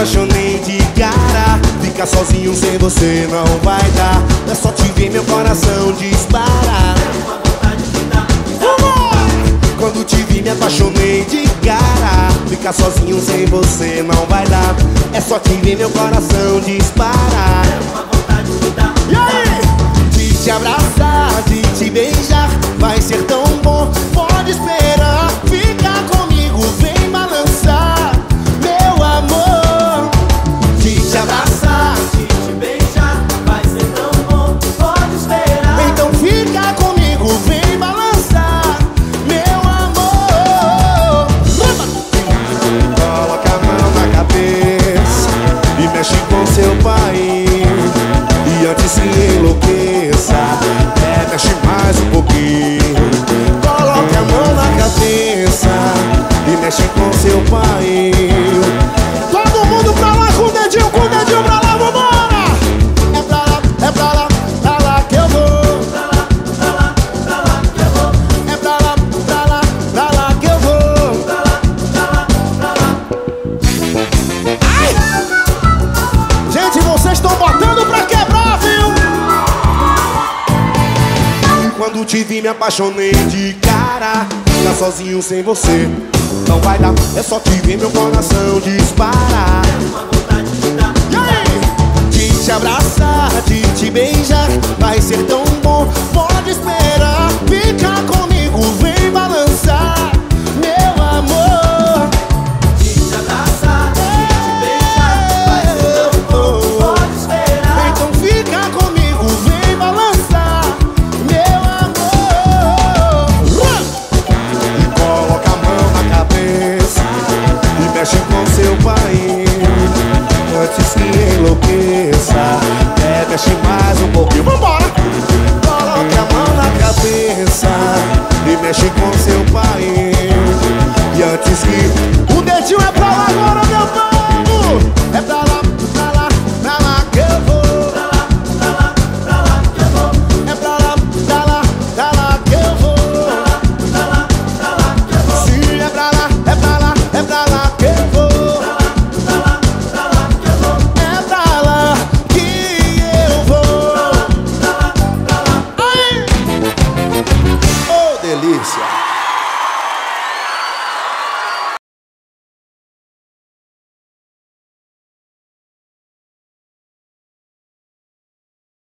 apaixonei de cara. Ficar sozinho sem você não vai dar. É só te ver meu coração disparar. Quando te vi me apaixonei de cara. Ficar sozinho sem você não vai dar. É só te ver meu coração disparar. E aí? De te abraçar, de te beijar, vai ser tão bom. Pode esperar, fica comigo, vem balançar, meu amor. De te abraçar, de te beijar, vai ser tão bom. Pode esperar. então fica comigo, vem balançar, meu amor. Coloca a mão na cabeça e mexe com seu pai. E antes que enlouqueça, mexe mais um pouquinho. Coloca a mão na cabeça e mexe com seu pai. Todo mundo pra lá com o dedinho pra lá, vambora! É pra lá, é pra lá, pra lá que eu vou. Pra lá, pra lá, pra lá que eu vou. É pra lá, pra lá, pra lá que eu vou. Pra lá, pra lá, pra lá. Ai! Gente, vocês estão botando pra quebrar, viu? Quando te vi me apaixonei de cara. Ficar sozinho sem você não vai dar. É só te ver meu coração disparar. Uma vontade de dar. E aí? De te abraçar, de te beijar, vai ser tão bom. Pode esperar, fica comigo, vem balançar, meu amor. De te abraçar, de te beijar, vai ser tão bom. Pode esperar. Então fica comigo, vem balançar, meu amor. E coloca a mão na cabeça e mexe com seu pai. Antes que